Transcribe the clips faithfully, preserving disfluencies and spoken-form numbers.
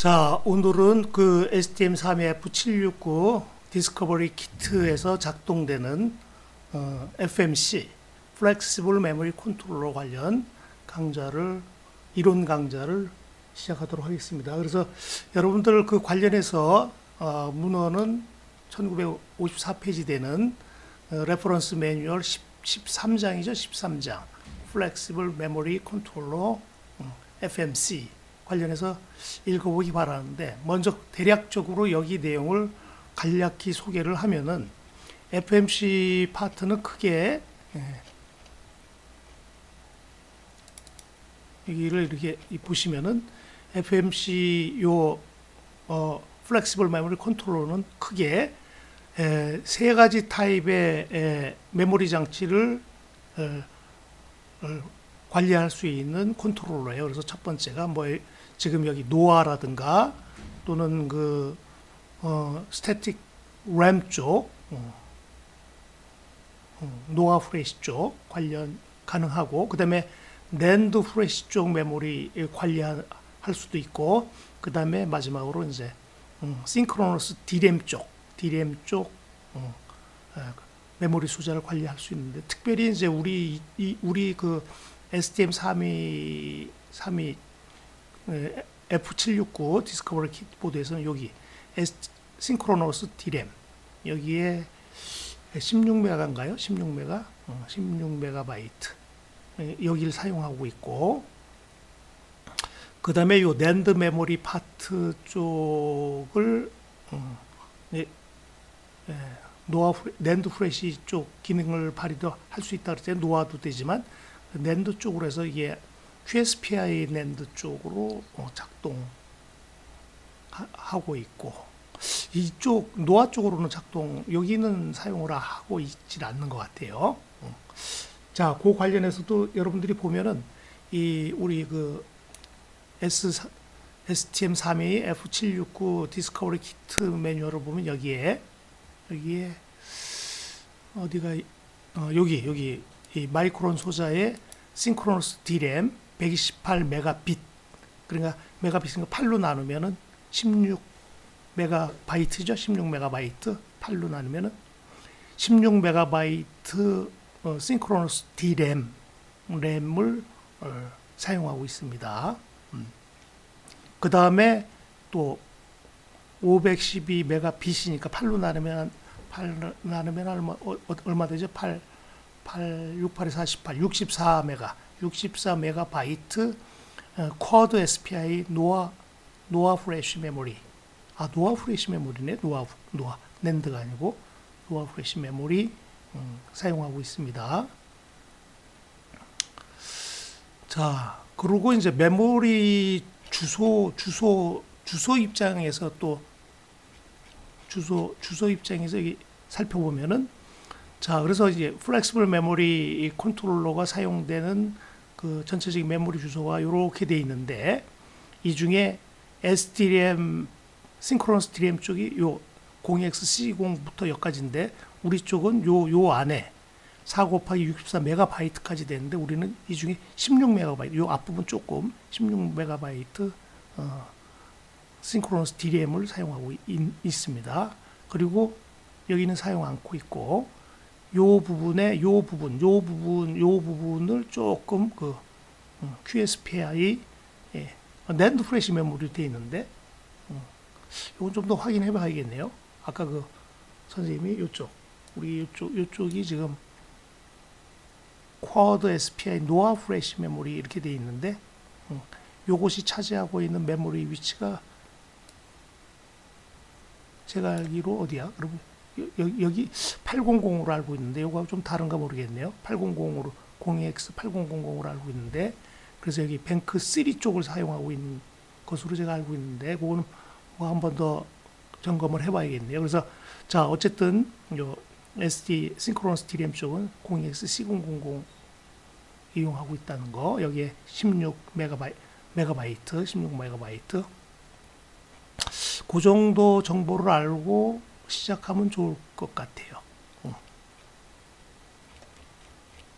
자, 오늘은 그 에스티엠 삼십이 에프 칠백육십구 디스커버리 키트에서 작동되는 어, 에프엠씨 Flexible Memory Controller 관련 강좌를 이론 강좌를 시작하도록 하겠습니다. 그래서 여러분들 그 관련해서 어, 문헌은 천구백오십사 페이지 되는 어, 레퍼런스 매뉴얼 십삼 장이죠. 십삼 장 Flexible Memory Controller 어, 에프엠씨 관련해서 읽어보기 바라는데, 먼저 대략적으로 여기 내용을 간략히 소개를 하면은 에프엠씨 파트는 크게 예, 여기를 이렇게 보시면은 에프엠씨 요 어, 플렉시블 메모리 컨트롤러는 크게 에, 세 가지 타입의 에, 메모리 장치를 에, 어, 관리할 수 있는 컨트롤러예요. 그래서 첫 번째가 뭐 지금 여기 노아라든가 또는 그 어, 스태틱 램 쪽, 어, 어, 노아 프레시 쪽 관련 가능하고, 그 다음에 낸드 프레시 쪽 메모리 관리할 수도 있고, 그 다음에 마지막으로 이제 음, 싱크로너스 디램 쪽, 디램 쪽 어, 어, 메모리 숫자를 관리할 수 있는데, 특별히 이제 우리 이, 우리 그 에스티엠 삼십이 삼십이 에프 칠백육십구 디스커버리 키트보드에서는 여기 싱크로너스 디램 여기에 십육 메가인가요? 십육 메가? 어, 십육 메가바이트 여기를 사용하고 있고, 그 다음에 요 낸드 메모리 파트 쪽을 어, 예, 예, 노아 낸드 프레시 쪽 기능을 발휘도 할 수 있다 그랬잖아요. 노아도 되지만 낸드 쪽으로 해서 이게 큐에스피아이 낸드 쪽으로 어, 작동하고 있고, 이쪽 노아 쪽으로는 작동 여기는 사용을 하고 있질 않는 것 같아요. 어. 자, 그 관련해서도 여러분들이 보면은 이 우리 그 S 에스티엠 삼십이 에프 칠백육십구 디스커버리 키트 매뉴얼을 보면 여기에 여기에 어디가 어, 여기 여기 이 마이크론 소자의 싱크로너스 디램 백이십팔 메가빗, 그러니까 메가빗은 팔로 나누면은 십육 메가바이트죠. 십육 메가바이트 팔로 나누면은 십육 메가바이트 어, 싱크로너스 디램 램을 어, 사용하고 있습니다. 음. 그 다음에 또 오백십이 메가빗이니까 팔로 나누면 팔 나누면 얼마 어, 얼마 되죠? 팔 팔, 육, 팔에 사십팔, 육십사 메가, 육십사 메가바이트 어, 쿼드 에스피아이 노아 노아 프레시 메모리. 아, 노아 프레시 메모리네. 노아 노아 낸드가 아니고 노아 프레시 메모리 음, 사용하고 있습니다. 자, 그리고 이제 메모리 주소 주소 주소 입장에서 또 주소 주소 입장에서 여기 살펴보면은, 자, 그래서 이제 플렉시블 메모리 컨트롤러가 사용되는 그 전체적인 메모리 주소가 이렇게 돼 있는데, 이 중에 에스디램 싱크로너스 디램 쪽이 요 공 엑스 씨 공부터 여기까지인데, 우리 쪽은 요 요 안에 사 곱하기 육십사 메가바이트까지 되는데, 우리는 이 중에 십육 메가바이트, 요 앞부분 조금 십육 메가바이트 어, 싱크로너스 디램을 사용하고 있, 있습니다. 그리고 여기는 사용 않고 있고, 요 부분에 요 부분, 요 부분, 요 부분을 조금 그 음, 큐에스피아이 예, 낸드 프레시 메모리 되어 있는데, 음, 이건 좀 더 확인해 봐야겠네요. 아까 그 선생님이 요쪽, 우리 요쪽, 요쪽이 지금 쿼드 에스피아이 노아 프레시 메모리 이렇게 되어 있는데, 음, 요것이 차지하고 있는 메모리 위치가 제가 알기로 어디야? 여러분, 여기, 여기 팔백으로 알고 있는데, 이거 좀 다른가 모르겠네요. 팔백으로 공 엑스 팔백으로 알고 있는데, 그래서 여기 뱅크 쓰리 쪽을 사용하고 있는 것으로 제가 알고 있는데, 그거는 뭐 한 번 더 점검을 해봐야겠네요. 그래서 자, 어쨌든 요 에스디 싱크로너스 디램 쪽은 공 엑스 씨 공공공 이용하고 있다는 거, 여기에 십육 메가바이트 메가바이트 십육 메가바이트 그 정도 정보를 알고 시작하면 좋을 것 같아요. 어.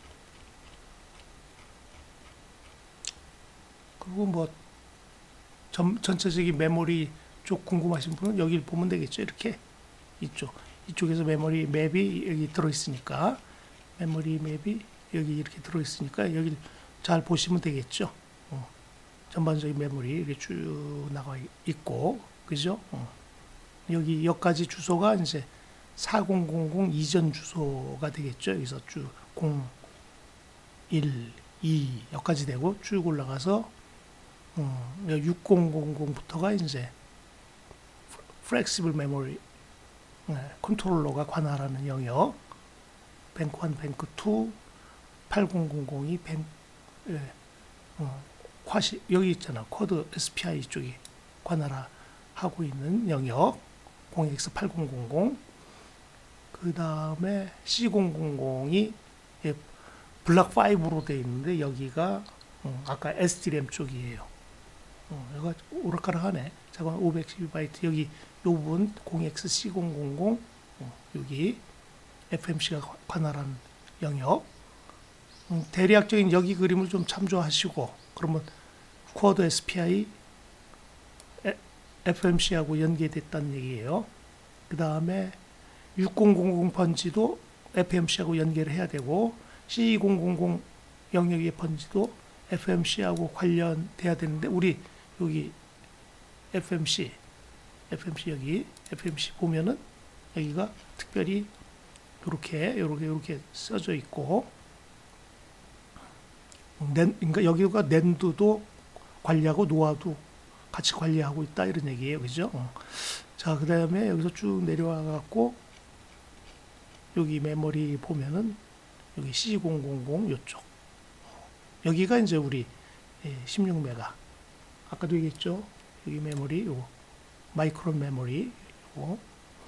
그리고 뭐 전, 전체적인 메모리 쪽 궁금하신 분은 여기를 보면 되겠죠. 이렇게 이쪽 이쪽에서 메모리 맵이 여기 들어있으니까 메모리 맵이 여기 이렇게 들어있으니까 여기 잘 보시면 되겠죠. 어, 전반적인 메모리 이렇게 쭉 나가 있고, 그죠? 어. 여기 여기까지 주소가 이제 사천백 이전 주소가 되겠죠. 여기서 쭉 공, 일, 이 여기까지 되고 쭉 올라가서 어, 육천부터가 이제 플렉시블 메모리 네, 컨트롤러가 관할하는 영역, 뱅크 일, 뱅크 이, 팔천이 뱅, 예, 어, 쿼시, 여기 있잖아. 코드 에스피아이 쪽이 관할하고 있는 영역, 공 엑스 팔천백. 그 다음에 씨 천이 예, 블락 오로 되어 있는데 여기가 어, 아까 에스디램 쪽이에요. 어, 여기가 오락가락하네. 잠깐 오백십이 바이트 여기 요 부분 공 엑스 씨 천백 어, 여기 에프엠씨가 관할한 영역. 음, 대략적인 여기 그림을 좀 참조하시고 그러면 쿼드 에스피아이 에프엠씨하고 연계됐다는 얘기예요. 그 다음에 육천백 번지도 에프엠씨하고 연계를 해야 되고 씨 천백 영역의 번지도 에프엠씨하고 관련돼야 되는데 우리 여기 에프엠씨 에프엠씨 여기 에프엠씨 보면은 여기가 특별히 이렇게 이렇게 이렇게 써져 있고 낸, 그러니까 여기가 낸드도 관리하고 노아도 같이 관리하고 있다 이런 얘기예요, 그죠? 어. 자, 그 다음에 여기서 쭉 내려와 갖고 여기 메모리 보면은 여기 씨 천백 요쪽 여기가 이제 우리 십육 메가 아까도 얘기했죠. 여기 메모리 요 마이크론 메모리 요거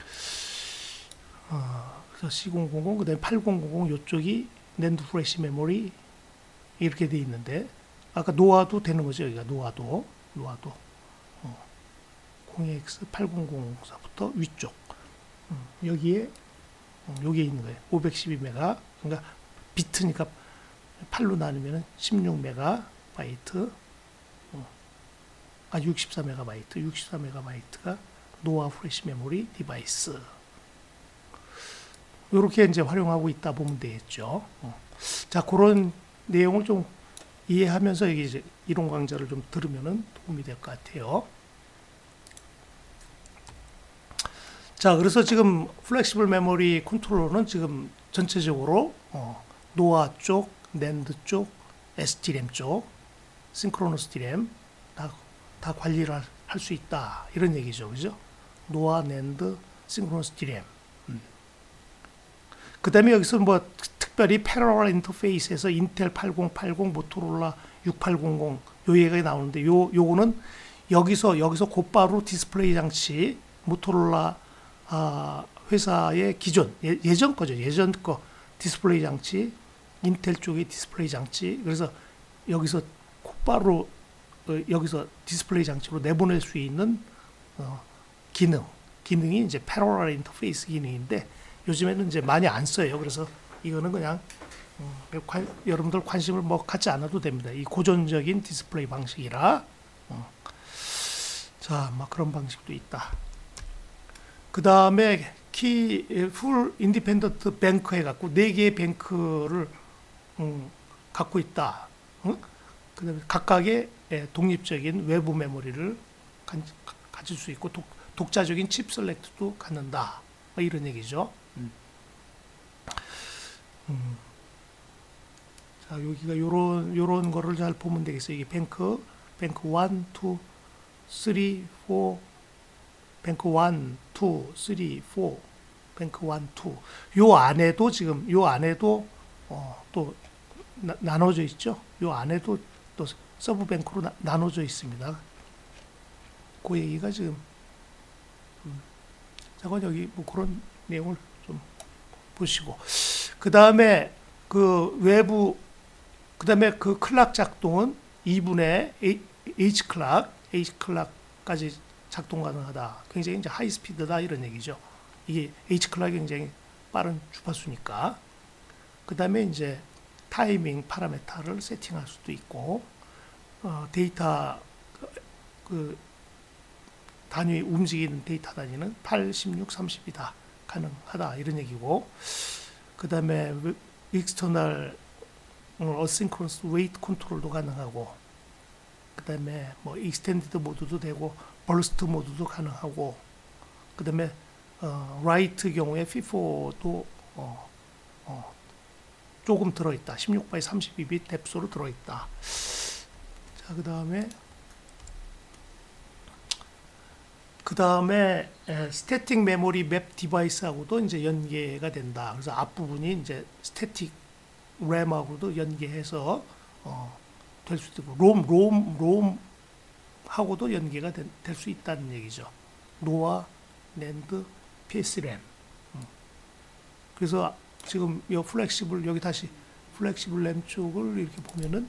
어, 그래서 씨 천백 그 다음에 팔천백 요쪽이 낸드 플래시 메모리 이렇게 돼 있는데 아까 노아도 되는 거죠. 여기가 노아도 노아도 어, 공 엑스 팔천부터 위쪽 음, 여기에 음, 여기에 있는 거예요. 오백십이 메가 그러니까 비트니까 팔로 나누면 십육 메가바이트 어, 아 육십사 메가바이트 육십사 메가바이트가 노아 플래시 메모리 디바이스 이렇게 이제 활용하고 있다 보면 되겠죠. 어. 자, 그런 내용을 좀 이해하면서 여기 이제 이론 강좌를 좀 들으면은 도움이 될 것 같아요. 자, 그래서 지금 플렉시블 메모리 컨트롤러는 지금 전체적으로 어, 노아 쪽, 낸드 쪽, 에스디램 쪽, 싱크로너스 디램 다, 다 관리를 할 수 있다 이런 얘기죠, 그죠? 노아, 낸드, 싱크로너스 디램. 음. 그 다음에 여기서 뭐 특별히 패러럴 인터페이스에서 인텔 팔천팔십, 모토로라 육천팔백 요 얘기가 나오는데 요 요거는 여기서 여기서 곧바로 디스플레이 장치 모토로라 아, 회사의 기존 예, 예전 거죠. 예전 거 디스플레이 장치 인텔 쪽의 디스플레이 장치 그래서 여기서 곧바로 어, 여기서 디스플레이 장치로 내보낼 수 있는 어, 기능 기능이 이제 패러럴 인터페이스 기능인데 요즘에는 이제 많이 안 써요. 그래서 이거는 그냥 음, 관, 여러분들 관심을 뭐 갖지 않아도 됩니다. 이 고전적인 디스플레이 방식이라 어. 자, 막 그런 방식도 있다. 그 다음에 키, 풀 인디펜던트 뱅크 해갖고 네 개의 뱅크를 음, 갖고 있다. 응? 그 다음에 각각의 예, 독립적인 외부 메모리를 가, 가질 수 있고 독, 독자적인 칩 셀렉트도 갖는다. 뭐 이런 얘기죠. 음. 음. 자, 여기가 요런 요런 거를 잘 보면 되겠어요. 이게 뱅크, 뱅크 일, 이, 삼, 사, 뱅크 일, 이, 삼, 사, 뱅크 일, 이. 요 안에도 지금 요 안에도 어, 또 나, 나눠져 있죠. 요 안에도 또 서브 뱅크로 나, 나눠져 있습니다. 그 얘기가 지금 음. 잠깐 여기 뭐 그런 내용을 좀 보시고 그 다음에 그 외부 그 다음에 그 클락 작동은 이분의 H 클락 H 클락까지 작동 가능하다. 굉장히 이제 하이 스피드다 이런 얘기죠. 이게 H 클락이 굉장히 빠른 주파수니까. 그 다음에 이제 타이밍 파라메타를 세팅할 수도 있고 어, 데이터 그 단위 움직이는 데이터 단위는 팔, 십육, 삼십이 다 가능하다 이런 얘기고, 그 다음에 익스터널 어싱크로너스 웨이트 컨트롤도 가능하고, 그 다음에 뭐 익스텐디드 모드도 되고 버스트 모드도 가능하고, 그 다음에 어, 라이트 경우에 피포도 어, 어, 조금 들어있다. 십육 바이 삼십이 빗 뎁소로 들어있다. 자, 그 다음에 그 다음에 스태틱 메모리 맵 디바이스하고도 이제 연계가 된다. 그래서 앞부분이 이제 스태틱 램하고도 연계해서 어, 될 수도 있고, 롬, 롬, 롬하고도 연계가 될 수 있다는 얘기죠. 노아, 낸드, 피에스램. 음. 그래서 지금 이 플렉시블, 여기 다시 플렉시블 램 쪽을 이렇게 보면은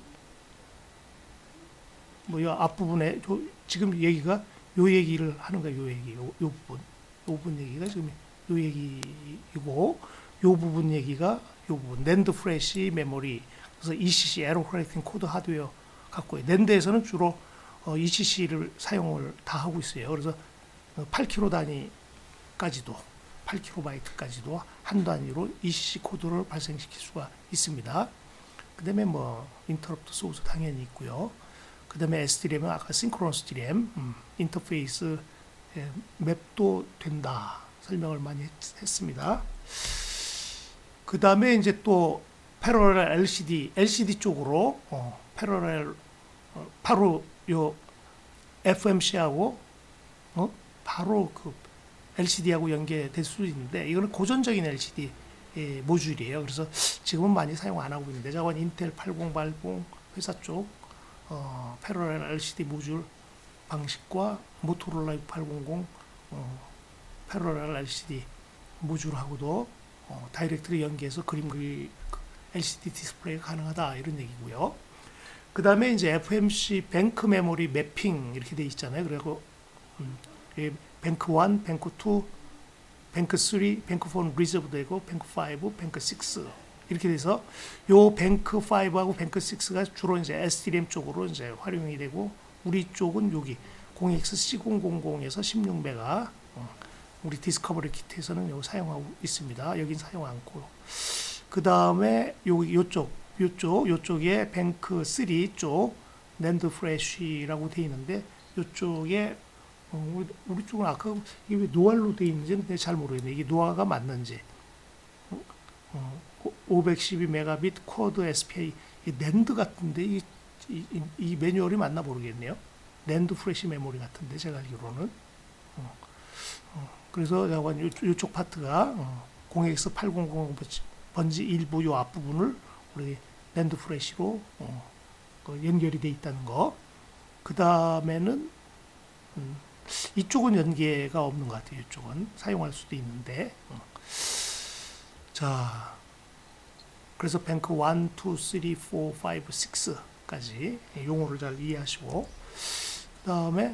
뭐 이 앞부분에 저, 지금 얘기가 요 얘기를 하는 거예요. 요 얘기, 요, 요 부분, 요 부분 얘기가 지금 요 얘기이고, 요 부분 얘기가 요 부분. 낸드 프레시 메모리. 그래서 이씨씨 에러 커렉팅 코드 하드웨어 갖고 있어요. 낸드에서는 주로 어, 이씨씨를 사용을 다 하고 있어요. 그래서 팔 킬로바이트 단위까지도 팔 킬로바이트까지도 한 단위로 이씨씨 코드를 발생시킬 수가 있습니다. 그 다음에 뭐 인터럽트 소스 당연히 있고요. 그 다음에 에스디램은 아까 싱크로너스 디램 음, 인터페이스 예, 맵도 된다 설명을 많이 했, 했습니다. 그 다음에 이제 또 패러렐 엘시디 엘시디 쪽으로 어, 패러렐 어, 바로 요 에프엠씨하고 어, 바로 그 엘시디하고 연계될 수 있는데, 이거는 고전적인 엘시디 예, 모듈이에요. 그래서 지금은 많이 사용 안 하고 있는데, 저건 인텔 팔공팔공 회사 쪽 어, 패러렐 엘시디 모듈 방식과 모토로라 육팔공공 어, 패러렐 엘시디 모듈하고도 어, 다이렉트리 연계해서 그림 그리 엘시디 디스플레이가 가능하다 이런 얘기고요. 그 다음에 이제 에프엠씨 뱅크 메모리 매핑 이렇게 돼 있잖아요. 그리고 음, 뱅크 일, 뱅크 이, 뱅크 삼, 뱅크 사는 리저브 되고 뱅크 오, 뱅크 육 이렇게 돼서 요 뱅크 오하고 뱅크 육가 주로 이제 에스디램 쪽으로 이제 활용이 되고, 우리 쪽은 여기 공엑스 씨 공공공에서 십육 메가 어, 우리 디스커버리 키트에서는 요 사용하고 있습니다. 여긴 사용 않고, 그 다음에 여기 요쪽 요쪽 요쪽에 뱅크 삼 쪽 낸드 프레쉬라고 되어 있는데, 요쪽에 어, 우리, 우리 쪽은 아까 이게 왜 노알로 되어 있는지는 잘 모르겠네. 이게 노아가 맞는지. 어, 어, 오백십이 메가빗 쿼드 에스피아이 이 낸드 같은데 이, 이, 이 매뉴얼이 맞나 모르겠네요. 낸드 프레시 메모리 같은데 제가 알기로는. 어, 어, 그래서 약간 요, 요쪽 파트가 어, 공엑스 팔공공 번지 일부 요 앞부분을 우리 낸드 프레시로 어, 그 연결이 돼 있다는 거. 그 다음에는 음, 이쪽은 연계가 없는 것 같아요. 이쪽은 사용할 수도 있는데. 어. 자, 그래서 뱅크 일, 이, 삼, 사, 오, 육까지 용어를 잘 이해하시고, 그 다음에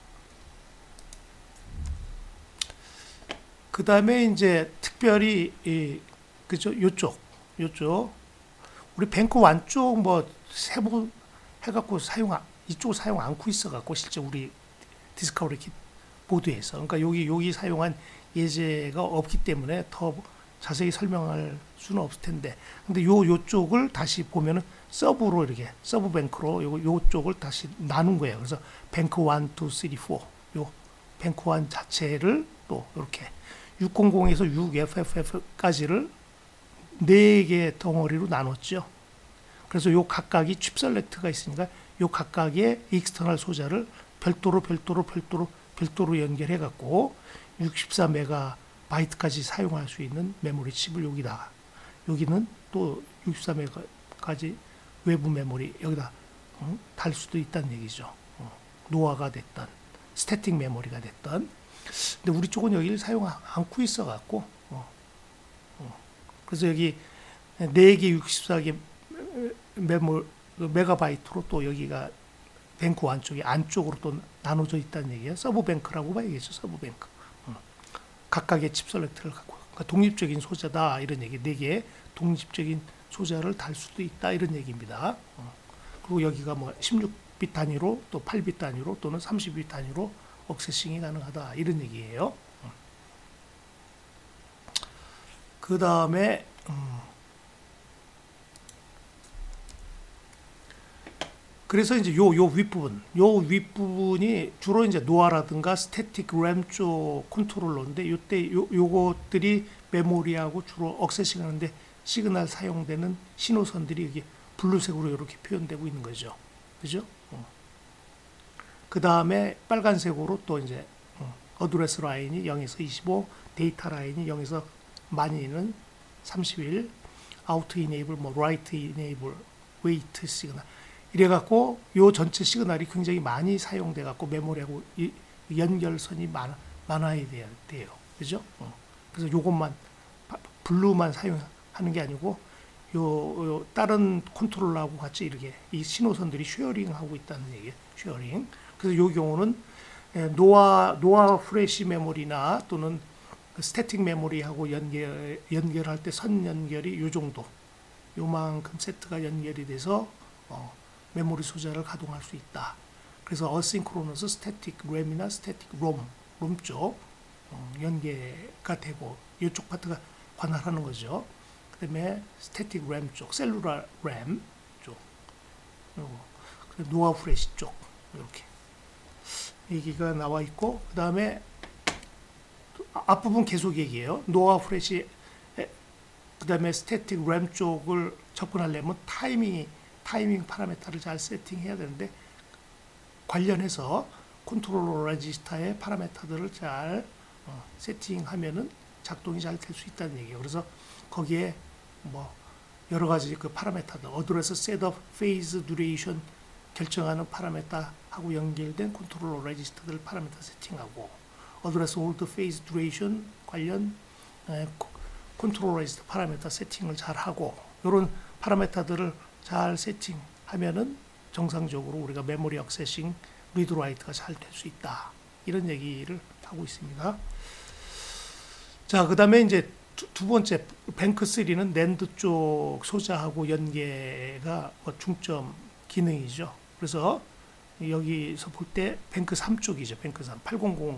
그 다음에 이제 특별히 이, 그죠? 요쪽 요쪽 우리 뱅크 일 쪽 뭐 세부 해갖고 사용 이쪽 사용 않고 있어갖고 실제 우리 디스커버리 킷 보드에서, 그러니까 여기 여기 사용한 예제가 없기 때문에 더 자세히 설명할 수는 없을 텐데, 근데 요 요쪽을 다시 보면은 서브로 이렇게 서브 뱅크로 요 요쪽을 다시 나눈 거예요. 그래서 뱅크 일, 이, 삼, 사, 요 뱅크 일 자체를 또 이렇게 육백에서 육 에프에프에프까지를 네 개 덩어리로 나눴죠. 그래서 요 각각이 칩 셀렉트가 있으니까 요 각각의 익스터널 소자를 별도로 별도로 별도로 별도로 연결해 갖고 육십사 메가바이트까지 사용할 수 있는 메모리 칩을 여기다가, 여기는 또 육십사 메가까지 외부 메모리 여기다 어, 달 수도 있다는 얘기죠. 어, 노아가 됐던 스태틱 메모리가 됐던. 근데 우리 쪽은 여기를 사용 않고 있어 갖고 어, 어. 그래서 여기 네 개 육십사 개 메모 메가바이트로 또 여기가 뱅크 안쪽에 안쪽으로 또 나눠져 있다는 얘기예요. 서브 뱅크라고 봐야겠죠. 서브 뱅크. 어. 각각의 칩 셀렉트를 갖고, 그러니까 독립적인 소자다 이런 얘기. 네 개 독립적인 소자를 달 수도 있다 이런 얘기입니다. 어. 그리고 여기가 뭐 십육 빗 단위로 또 팔 빗 단위로 또는 삼십 빗 단위로 억세싱이 가능하다 이런 얘기예요. 그 다음에 음 그래서 이제 요 요 윗부분, 요 윗부분이 주로 이제 노아라든가 스태틱 램 쪽 컨트롤러인데 요때 요 요것들이 메모리하고 주로 억세싱 하는데 시그널 사용되는 신호선들이 여기 블루색으로 이렇게 표현되고 있는 거죠. 그죠? 어. 그 다음에 빨간색으로 또 이제 어, 어드레스 라인이 영에서 이십오, 데이터 라인이 영에서 많이는 삼십일, 아우트 이네이블, 뭐 라이트 이네이블, 웨이트 시그널 이래갖고 요 전체 시그널이 굉장히 많이 사용돼갖고 메모리하고 이 연결선이 많아, 많아야 돼요. 그죠? 어. 그래서 요것만 블루만 사용하는 게 아니고 요, 요 다른 컨트롤러하고 같이 이렇게 이 신호선들이 쉐어링하고 있다는 얘기예요. 쉐어링. 그래서 요 경우는 노아 노아 프레시 메모리나 또는 스태틱 메모리하고 연결 연결할 때 선 연결이 요 정도, 요만큼 세트가 연결이 돼서 어, 메모리 소자를 가동할 수 있다. 그래서 어싱크로너스 스태틱 램이나 스태틱 롬, 롬 쪽 어, 연계가 되고 이쪽 파트가 관할하는 거죠. 그 다음에 스태틱 램 쪽, 셀루라 램 쪽, 그리고 노아 프레시 쪽 이렇게 얘기가 나와 있고 그 다음에 앞부분 계속 얘기해요. 노아 프레시 그 다음에 스태틱 램 쪽을 접근하려면 타이밍이 타이밍 파라미터를 잘 세팅해야 되는데 관련해서 컨트롤러 레지스터의 파라미터들을 잘 어, 세팅하면은 작동이 잘 될 수 있다는 얘기예요. 그래서 거기에 뭐 여러 가지 그 파라미터들, 어드레스 셋업, 페이즈, 듀레이션 결정하는 파라미터하고 연결된 컨트롤러 레지스터들 파라미터 세팅하고 어드레스 홀드, 페이즈, 듀레이션 관련 에, 컨트롤러 레지스터 파라미터 세팅을 잘 하고 이런 파라미터들을 잘 세팅하면은 정상적으로 우리가 메모리 액세싱, 리드 라이트가 잘 될 수 있다. 이런 얘기를 하고 있습니다. 자, 그 다음에 이제 두, 두 번째, 뱅크 삼은 낸드 쪽 소자하고 연계가 중점 기능이죠. 그래서 여기서 볼 때 뱅크 삼 쪽이죠. 뱅크 삼, 팔공공,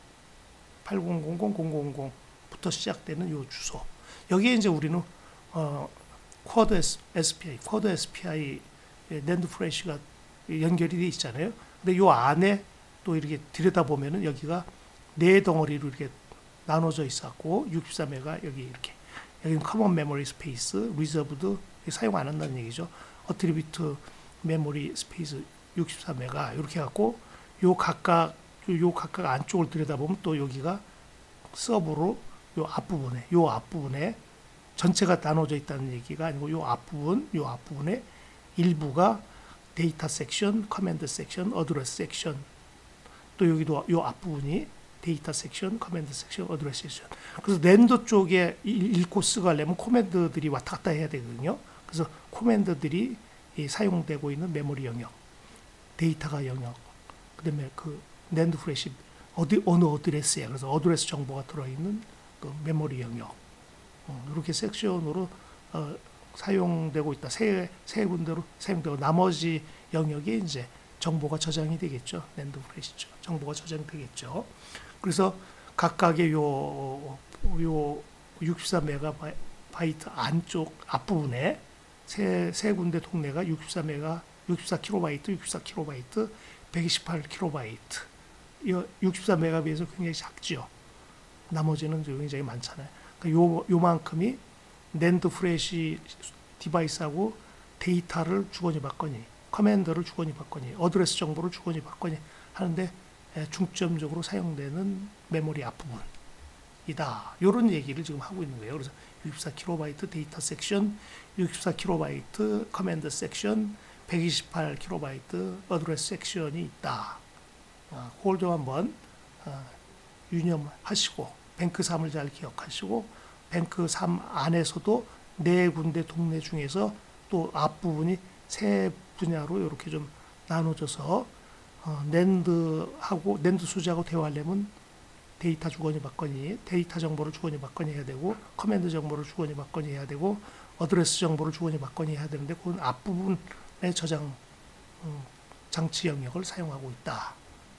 팔공공공, 공공공부터 시작되는 요 주소. 여기에 이제 우리는 어, 쿼드 에스피아이, 쿼드 에스피아이 낸드 프레시가 연결이 돼 있잖아요. 근데 요 안에 또 이렇게 들여다보면은 여기가 네 덩어리로 이렇게 나눠져 있었고 육십사 메가 여기 이렇게 여기는 커먼 메모리 스페이스, 리저브드 사용 안 한다는 얘기죠. 어트리뷰트 메모리 스페이스 육십사 메가 이렇게 갖고 요 각각 요 각각 안쪽을 들여다보면 또 여기가 서브로 요 앞부분에 요 앞부분에 전체가 나눠져 있다는 얘기가 아니고 요 앞부분 요 앞부분에 일부가 데이터 섹션, 커맨드 섹션, 어드레스 섹션 또 여기도 요 앞부분이 데이터 섹션, 커맨드 섹션, 어드레스 섹션. 그래서 낸더 쪽에 읽고 쓰고 하려면 코맨드들이 왔다 갔다 해야 되거든요. 그래서 코맨드들이 사용되고 있는 메모리 영역, 데이터가 영역, 그 다음에 그 낸드 프레시 어디, 어느 어드레스에 그래서 어드레스 정보가 들어있는 그 메모리 영역. 어, 이렇게 섹션으로 어, 사용되고 있다. 세, 세 군데로 사용되고 나머지 영역에 이제 정보가 저장이 되겠죠. 낸드 프레시죠. 정보가 저장이 되겠죠. 그래서 각각의 요, 요 육십사 메가바이트 안쪽 앞부분에 세, 세 군데 동네가 육십사 메가, 육십사 킬로바이트, 육십사 킬로바이트, 백이십팔 킬로바이트. 이 육십사 메가에 비해서 굉장히 작죠. 나머지는 굉장히 많잖아요. 그러니까 요, 요만큼이 낸드 프레시 디바이스하고 데이터를 주거니 받거니, 커맨드를 주거니 받거니, 어드레스 정보를 주거니 받거니 하는데 중점적으로 사용되는 메모리 앞부분이다. 이런 얘기를 지금 하고 있는 거예요. 그래서 육십사 킬로바이트 데이터 섹션, 육십사 킬로바이트 커맨드 섹션, 백이십팔 킬로바이트 어드레스 섹션이 있다. 아, 그걸 좀 한번 아, 유념하시고 뱅크 삼을 잘 기억하시고 뱅크 삼 안에서도 네 군데 동네 중에서 또 앞부분이 세 분야로 이렇게 좀 나눠져서 어, 낸드하고 낸드 소지하고 대화하려면 데이터 주거니 받거니 데이터 정보를 주거니 받거니 해야 되고 커맨드 정보를 주거니 받거니 해야 되고 어드레스 정보를 주거니 받거니 해야 되는데 그건 앞부분에 저장 음, 장치 영역을 사용하고 있다.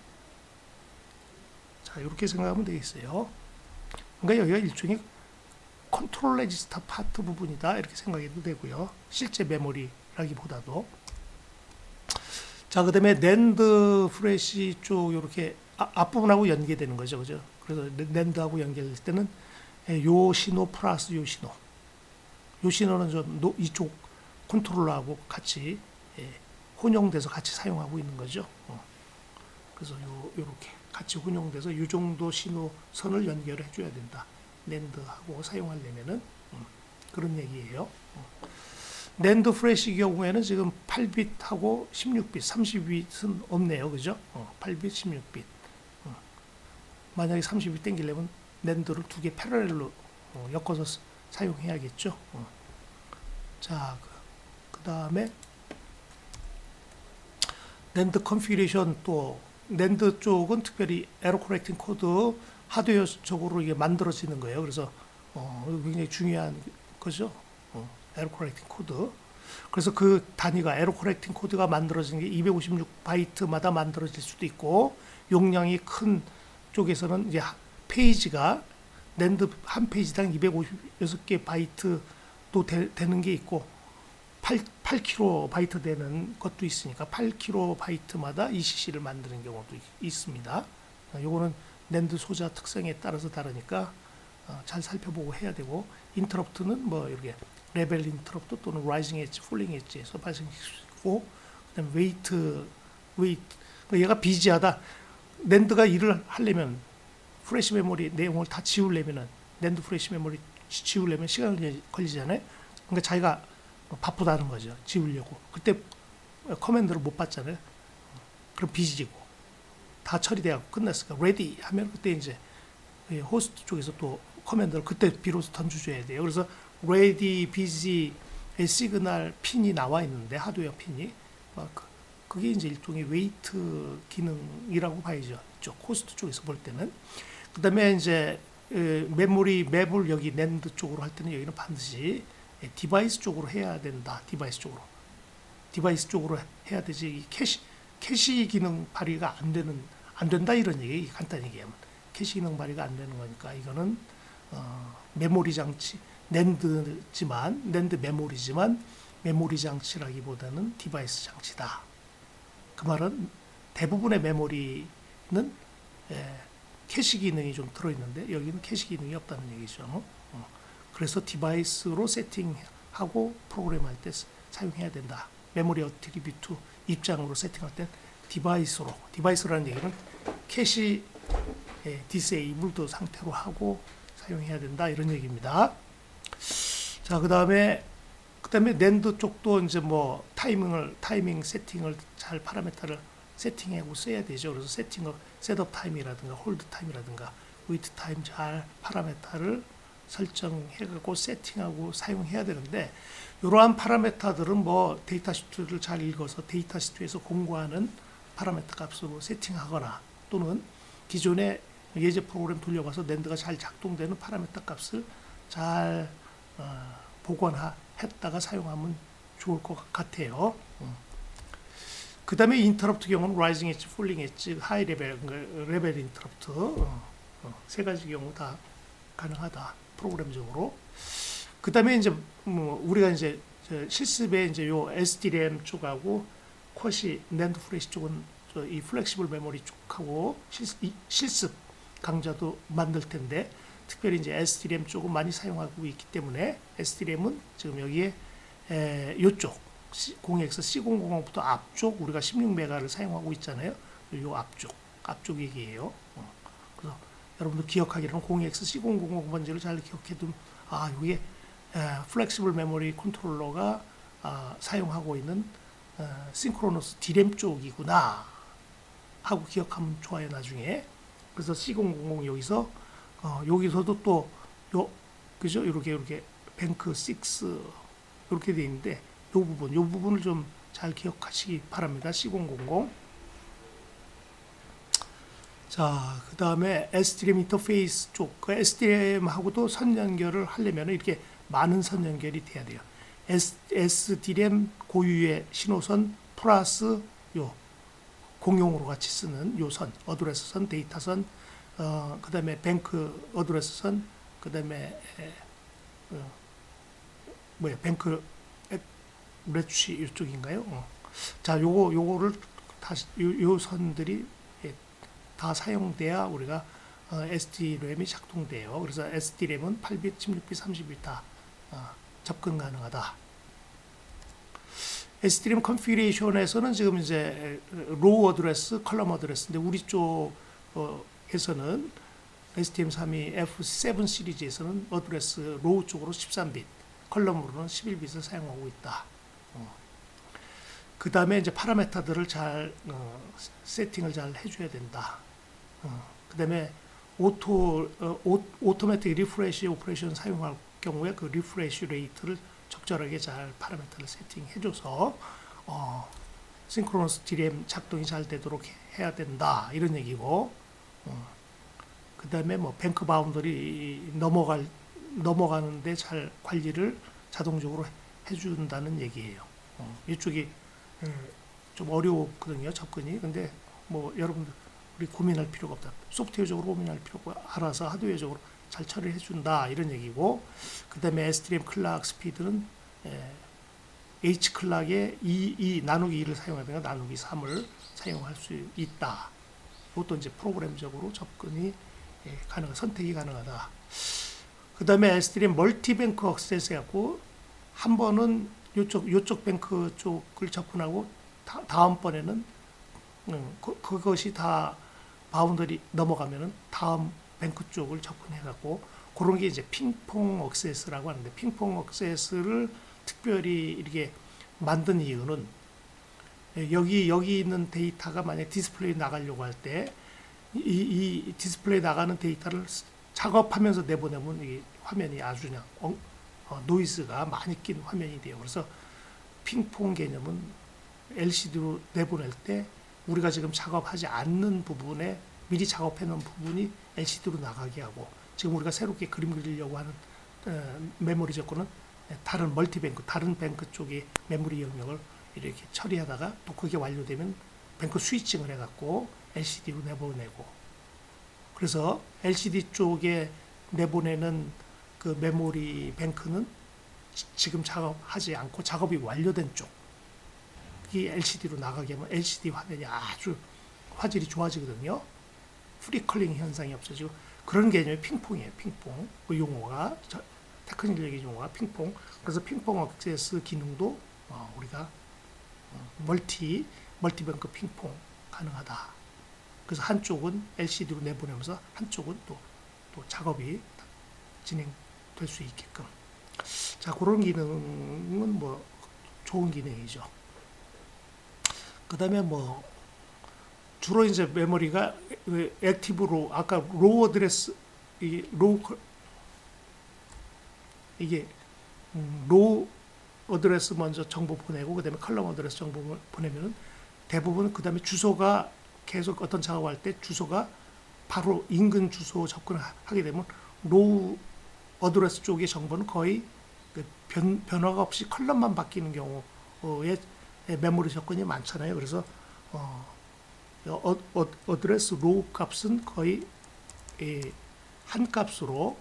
자, 이렇게 생각하면 되겠어요. 그러니까 여기가 일종의 컨트롤 레지스터 파트 부분이다, 이렇게 생각해도 되고요. 실제 메모리라기보다도. 자, 그 다음에 낸드 프레시 쪽 이렇게 아, 앞부분하고 연계되는 거죠, 그죠? 그래서 낸드하고 연결될 때는 요 신호 플러스 요 신호, 요 신호는 좀 노, 이쪽 컨트롤러하고 같이 예, 혼용돼서 같이 사용하고 있는 거죠. 어. 그래서 요 요렇게 같이 혼용돼서 이 정도 신호선을 연결해 줘야 된다. 낸드하고 사용하려면은 음, 그런 얘기예요. 어. 낸드 프레시 경우에는 지금 팔 빛하고 십육 빛, 삼십 빛은 없네요, 그죠? 어, 팔 빛, 십육 빛. 어. 만약에 삼십 빛 땡기려면 낸드를 두 개 패러렐로 어, 엮어서 사용해야겠죠. 어. 자, 그, 그 다음에 낸드 컨피그레이션, 또 낸드 쪽은 특별히 에러 코렉팅 코드 하드웨어적으로 이게 만들어지는 거예요. 그래서 어, 굉장히 중요한 거죠. 어, 에러 코렉팅 코드. 그래서 그 단위가 에러 코렉팅 코드가 만들어지는 게 이백오십육 바이트마다 만들어질 수도 있고, 용량이 큰 쪽에서는 이제 페이지가 낸드 한 페이지당 이백오십육 개 바이트도 되, 되는 게 있고, 팔, 팔 킬로바이트 되는 것도 있으니까 팔 킬로바이트마다 이씨씨를 만드는 경우도 있습니다. 요거는 낸드 소자 특성에 따라서 다르니까 어, 잘 살펴보고 해야 되고, 인터럽트는 뭐 이렇게 레벨 인터럽트 또는 라이징 엣지, 폴링 엣지에서 발생할 수 있고, 그다음 웨이트, 웨이트, 얘가 비지하다. 낸드가 일을 하려면 프레시 메모리 내용을 다 지우려면은, 낸드 프레시 메모리 지우려면 시간이 걸리잖아요. 그러니까 자기가 바쁘다는 거죠, 지우려고. 그때 커맨드를 못 받잖아요. 그럼 비지고 다 처리돼갖고 끝났으니까 레디 하면 그때 이제 호스트 쪽에서 또 커맨드를 그때 비로소 던져줘야 돼요. 그래서 레디, 비지, 시그널 핀이 나와 있는데, 하드웨어 핀이 막 그게 이제 일종의 웨이트 기능이라고 봐야죠. 이쪽 호스트 쪽에서 볼 때는. 그 다음에 이제 메모리 맵을 여기 낸드 쪽으로 할 때는 여기는 반드시 디바이스 쪽으로 해야 된다. 디바이스 쪽으로. 디바이스 쪽으로 해야 되지. 이 캐시, 캐시 기능 발휘가 안 되는, 안 된다, 이런 얘기, 간단히 얘기하면. 캐시 기능 발휘가 안 되는 거니까, 이거는, 어, 메모리 장치, 낸드지만, 낸드 메모리지만, 메모리 장치라기보다는 디바이스 장치다. 그 말은 대부분의 메모리는 에, 캐시 기능이 좀 들어있는데, 여기는 캐시 기능이 없다는 얘기죠. 어. 그래서 디바이스로 세팅하고 프로그램할 때 사용해야 된다. 메모리 어트리뷰트 입장으로 세팅할 때 디바이스로, 디바이스라는 얘기는 캐시 디세이블드 상태로 하고 사용해야 된다, 이런 얘기입니다. 자, 그 다음에 그 다음에 낸드 쪽도 이제 뭐 타이밍을 타이밍 세팅을 잘 파라미터를 세팅하고 써야 되죠. 그래서 세팅을 셋업 타임이라든가 홀드 타임이라든가 웨이트 타임 잘 파라미터를 설정해갖고 세팅하고 사용해야 되는데, 이러한 파라미터들은 뭐 데이터 시트를 잘 읽어서 데이터 시트에서 공고하는 파라미터 값으로 세팅하거나, 또는 기존의 예제 프로그램 돌려가서 낸드가 잘 작동되는 파라미터 값을 잘 어, 복원했다가 사용하면 좋을 것 같아요. 음. 그 다음에 인터럽트 경우는 라이징 엣지, 폴링 엣지, 하이 레벨, 레벨 인터럽트 어, 어, 세 가지 경우 다 가능하다, 프로그램적으로. 그 다음에 이제 뭐 우리가 이제 실습에 이제 요 에스디램 쪽하고 컷이 낸드 프레시 쪽은 이 플렉시블 메모리 쪽하고 실습, 실습 강좌도 만들 텐데, 특별히 이제 에스디램 쪽은 많이 사용하고 있기 때문에 에스디램은 지금 여기에 에, 요쪽 공엑스 씨 공공공부터 앞쪽 우리가 십육 메가를 사용하고 있잖아요. 요 앞쪽 앞쪽 얘기예요. 어. 그래서 여러분들 기억하기로는 공엑스 씨 공공공 번지를 잘 기억해두면, 아, 이게 플렉시블 메모리 컨트롤러가 아, 사용하고 있는 어, 싱크로너스 디램 쪽이구나 하고 기억하면 좋아요, 나중에. 그래서 씨 공공공 여기서 어, 여기서도 또 요 그죠? 이렇게 이렇게 뱅크 육 이렇게 돼 있는데, 요 부분 요 부분을 좀 잘 기억하시기 바랍니다. 씨 공공공. 자, 그 다음에 에스디램 인터페이스 쪽, 그 에스디램하고도 선 연결을 하려면 이렇게 많은 선 연결이 돼야 돼요. 에스디램 고유의 신호선 플러스 요 공용으로 같이 쓰는 요 선, 어드레스선, 데이터선, 어, 그 다음에 뱅크 어드레스선, 그 다음에 어, 뭐야 뱅크 레취 이쪽인가요? 어. 자, 요거 요거를 다시 요, 요 선들이 예, 다 사용돼야 우리가 어, 에스디램이 작동돼요. 그래서 에스디램은 팔 빗, 십육 빗, 삼십 빗 다 어, 접근 가능하다. 에스디램 컨피그레이션에서는 지금 이제 로우 어드레스, 컬럼 어드레스인데 우리 쪽에서는 에스티엠 삼십이 에프 세븐 시리즈에서는 어드레스 로우 쪽으로 십삼 빗, 컬럼으로는 십일 빗을 사용하고 있다. 어. 그 다음에 이제 파라메타들을 잘 어, 세팅을 잘 해줘야 된다. 어. 그 다음에 오토 어, 오, 오토매틱 리프레시 오퍼레이션 사용할 경우에 그 리프레시 레이트를 적절하게 잘 파라미터를 세팅해줘서 어, 싱크로너스 디램 작동이 잘 되도록 해야 된다 이런 얘기고, 어, 그 다음에 뭐 뱅크 바운더리 넘어갈 넘어가는데 잘 관리를 자동적으로 해준다는 얘기예요. 어, 이쪽이 음, 좀 어려웠거든요, 접근이. 근데 뭐 여러분들 우리 고민할 필요가 없다. 소프트웨어적으로 고민할 필요가 없고 알아서 하드웨어적으로 잘 처리해 준다 이런 얘기고, 그 다음에 에스디램 클락 스피드는 에, H 클락에 이, 이 나누기 이를 사용하다가 나누기 삼을 사용할 수 있다. 이것도 이제 프로그램적으로 접근이 예, 가능, 선택이 가능하다. 그 다음에 에스디램 멀티뱅크 억세스 해갖고 한 번은 요쪽 요쪽 뱅크 쪽을 접근하고 다, 다음번에는 음, 그, 그것이 다 바운더리 넘어가면은 다음 뱅크 쪽을 접근해갖고 그런 게 이제 핑퐁 억세스라고 하는데, 핑퐁 억세스를 특별히 이렇게 만든 이유는 여기 여기 있는 데이터가 만약 디스플레이 나가려고 할 때 이 이 디스플레이 나가는 데이터를 작업하면서 내보내면 이 화면이 아주 그냥 어, 어, 노이즈가 많이 낀 화면이 돼요. 그래서 핑퐁 개념은 엘시디로 내보낼 때 우리가 지금 작업하지 않는 부분에 미리 작업해 놓은 부분이 엘시디로 나가게 하고, 지금 우리가 새롭게 그림 그리려고 하는 어, 메모리 접근은 다른 멀티뱅크, 다른 뱅크 쪽의 메모리 영역을 이렇게 처리하다가 또 그게 완료되면 뱅크 스위칭을 해갖고 엘시디로 내보내고, 그래서 엘시디 쪽에 내보내는 그 메모리 뱅크는 지금 작업하지 않고 작업이 완료된 쪽, 이 엘시디로 나가게 하면 엘시디 화면이 아주 화질이 좋아지거든요. 프리컬링 현상이 없어지고 그런 개념이 핑퐁이에요. 핑퐁. 그 용어가 테크닉적인 용어가 핑퐁. 그래서 핑퐁 억세스 기능도 어, 우리가 어, 멀티 멀티뱅크 핑퐁 가능하다. 그래서 한쪽은 엘시디로 내보내면서 한쪽은 또, 또 작업이 진행될 수 있게끔. 자, 그런 기능은 뭐 좋은 기능이죠. 그 다음에 뭐 주로 이제 메모리가 액티브로 아까 로우 어드레스 이게 로우 이게 음, 로우 어드레스 먼저 정보 보내고 그다음에 컬럼 어드레스 정보 보내면은 대부분 그다음에 주소가 계속 어떤 작업할 때 주소가 바로 인근 주소 접근하게 되면 로우 어드레스 쪽의 정보는 거의 그 변, 변화가 없이 컬럼만 바뀌는 경우에 메모리 접근이 많잖아요. 그래서 어, 어, 어, 어드레스 로우 값은 거의 예, 한 값으로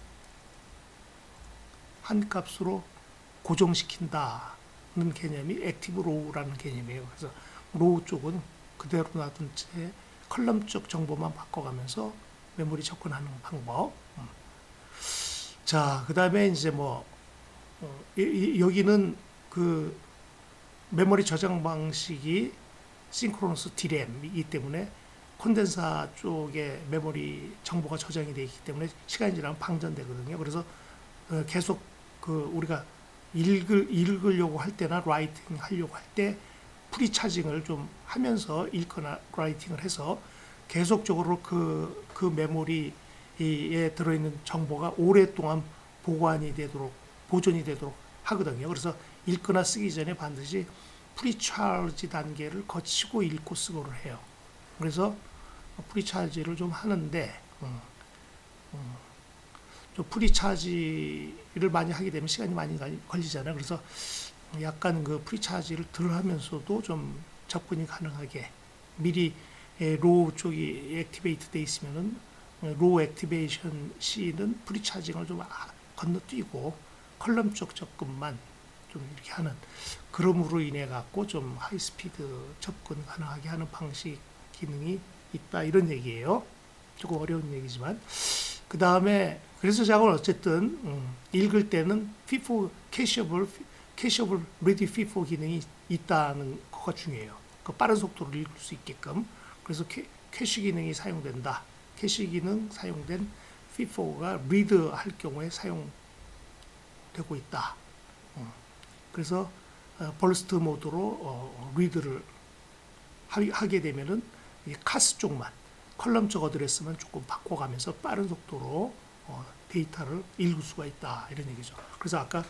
한 값으로 고정시킨다는 개념이 액티브 로우라는 개념이에요. 그래서 로우 쪽은 그대로 놔둔 채 컬럼 쪽 정보만 바꿔가면서 메모리 접근하는 방법. 음. 자, 그 다음에 이제 뭐 어, 이, 이, 여기는 그 메모리 저장 방식이 싱크로너스 디램이기 때문에 콘덴사 쪽에 메모리 정보가 저장이 되어 있기 때문에 시간이 지나면 방전되거든요. 그래서 어, 계속 그 우리가 읽을, 읽으려고 할 때나 라이팅 하려고 할 때 프리차징을 좀 하면서 읽거나 라이팅을 해서 계속적으로 그, 그 메모리에 들어있는 정보가 오랫동안 보관이 되도록, 보존이 되도록 하거든요. 그래서 읽거나 쓰기 전에 반드시 프리차지 단계를 거치고 읽고 쓰고를 해요. 그래서 프리차지를 좀 하는데 음, 음, 좀 프리차지를 많이 하게 되면 시간이 많이 걸리잖아요. 그래서 약간 그 프리차지를 덜 하면서도 좀 접근이 가능하게 미리 로우 쪽이 액티베이트 돼 있으면은 로우 액티베이션 시는 프리차징을 좀 건너뛰고 컬럼 쪽 접근만 좀 이렇게 하는, 그럼으로 인해 갖고 좀 하이스피드 접근 가능하게 하는 방식 기능이 있다, 이런 얘기예요. 조금 어려운 얘기지만. 그 다음에 그래서 작은 어쨌든 음, 읽을 때는 피포 캐셔블 캐셔블 리디 피포 기능이 있다는 거가 중요해요. 그 빠른 속도로 읽을 수 있게끔. 그래서 캐, 캐시 기능이 사용된다. 캐시 기능 사용된 피포가 리드 할 경우에 사용되고 있다. 음. 그래서 어, 벌스트 모드로 어, 리드를 하, 하게 되면은 이 카스 쪽만, 컬럼 쪽 어드레스만 조금 바꿔가면서 빠른 속도로 어, 데이터를 읽을 수가 있다, 이런 얘기죠. 그래서 아까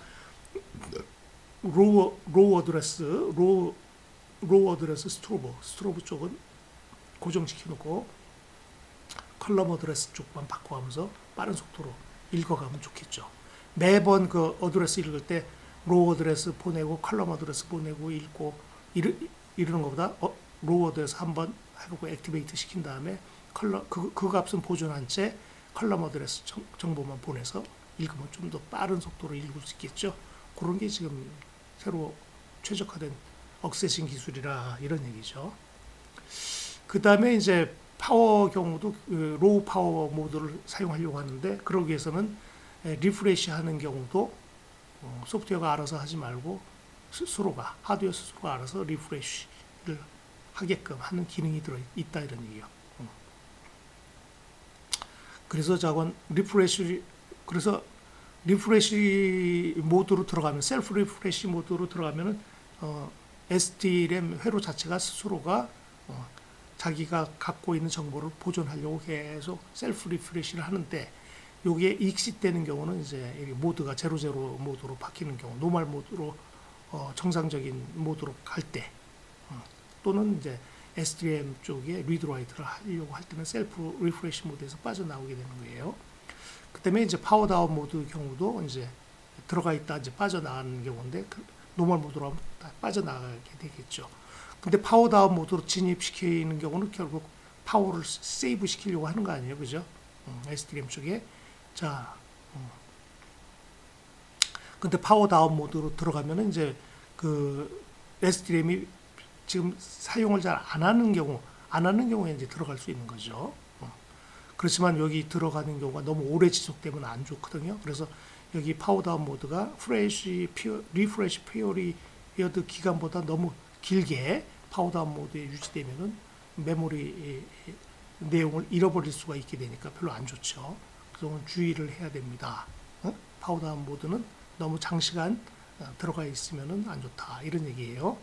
로우 로우 어드레스, 로우 로우 어드레스 스트로브, 스트로브 쪽은 고정시켜 놓고 컬럼 어드레스 쪽만 바꿔가면서 빠른 속도로 읽어가면 좋겠죠. 매번 그 어드레스 읽을 때 로우 어드레스 보내고 컬럼 어드레스 보내고 읽고 이러, 이러는 것보다 어, 로우 어드레스 한번 해보고 액티베이트 시킨 다음에 컬럼 그, 그 값은 보존한 채 컬럼 어드레스 정, 정보만 보내서 읽으면 좀 더 빠른 속도로 읽을 수 있겠죠. 그런 게 지금 새로 최적화된 억세싱 기술이라, 이런 얘기죠. 그 다음에 이제 파워 경우도 로우 파워 모드를 사용하려고 하는데, 그러기 위해서는 리프레시 하는 경우도 소프트웨어가 알아서 하지 말고 스스로가, 하드웨어 스스로가 알아서 리프레시를 하게끔 하는 기능이 들어있다, 이런 얘기예요. 그래서 저건 리프레시, 그래서 리프레시 모드로 들어가면, 셀프 리프레시 모드로 들어가면은 어, 에스디램 회로 자체가 스스로가 어, 자기가 갖고 있는 정보를 보존하려고 계속 셀프 리프레시를 하는데, 요게 익시되는 경우는 이제 모드가 제로제로 모드로 바뀌는 경우, 노멀 모드로 어, 정상적인 모드로 갈 때, 어, 또는 이제 에스디램 쪽에 리드 라이트를 하려고 할 때는 셀프 리프레시 모드에서 빠져나오게 되는 거예요. 그 다음에 이제 파워 다운 모드 경우도 이제 들어가 있다 이제 빠져나가는 경우인데, 그 노멀 모드로 하면 빠져나가게 되겠죠. 근데 파워 다운 모드로 진입시키는 경우는 결국 파워를 세이브 시키려고 하는 거 아니에요, 그죠? 음, 에스디램 쪽에. 자, 음. 근데 파워 다운 모드로 들어가면은 이제 그 에스디램이 지금 사용을 잘 안 하는 경우, 안 하는 경우에 이제 들어갈 수 있는 거죠. 어. 그렇지만 여기 들어가는 경우가 너무 오래 지속되면 안 좋거든요. 그래서 여기 파워다운 모드가 프레시 피어, 리프레시 피어리어드 기간보다 너무 길게 파워다운 모드에 유지되면은 메모리 내용을 잃어버릴 수가 있게 되니까 별로 안 좋죠. 그래서 주의를 해야 됩니다. 어? 파워다운 모드는 너무 장시간 들어가 있으면은 안 좋다, 이런 얘기예요.